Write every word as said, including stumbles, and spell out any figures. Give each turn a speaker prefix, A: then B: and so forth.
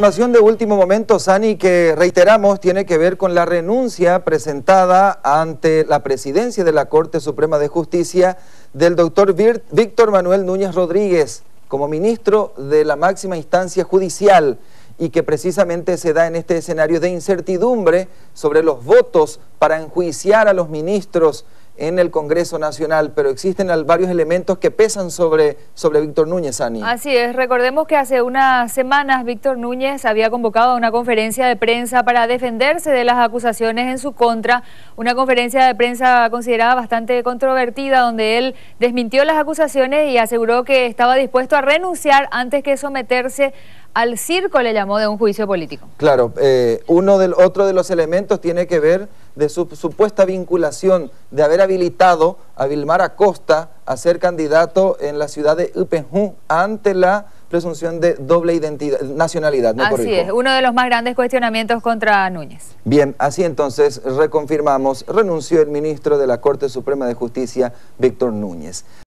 A: Información de último momento, Sani, que reiteramos tiene que ver con la renuncia presentada ante la presidencia de la Corte Suprema de Justicia del doctor Víctor Manuel Núñez Rodríguez como ministro de la máxima instancia judicial, y que precisamente se da en este escenario de incertidumbre sobre los votos para enjuiciar a los ministros en el Congreso Nacional, pero existen varios elementos que pesan sobre, sobre Víctor Núñez, Ani.
B: Así es, recordemos que hace unas semanas Víctor Núñez había convocado a una conferencia de prensa para defenderse de las acusaciones en su contra, una conferencia de prensa considerada bastante controvertida, donde él desmintió las acusaciones y aseguró que estaba dispuesto a renunciar antes que someterse al circo, le llamó, de un juicio político.
A: Claro, eh, uno del otro de los elementos tiene que ver de su supuesta vinculación de haber habilitado a Vilmar Acosta a ser candidato en la ciudad de Ipenjú ante la presunción de doble identidad, nacionalidad. ¿Me
B: Así
A: corrijo?
B: es, uno de los más grandes cuestionamientos contra Núñez.
A: Bien, así entonces reconfirmamos, renunció el ministro de la Corte Suprema de Justicia, Víctor Núñez.